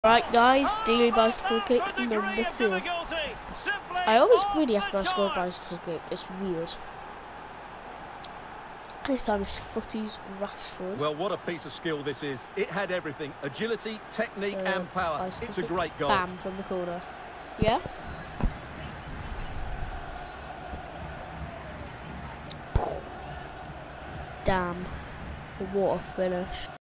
Right guys, daily bicycle kick number 2. I always greedy after I score a bicycle kick, it's weird. This time it's Footy's Rashford. Well, what a piece of skill this is. It had everything: agility, technique and power. It's a great goal. Bam, from the corner. Yeah? Damn. What a finish.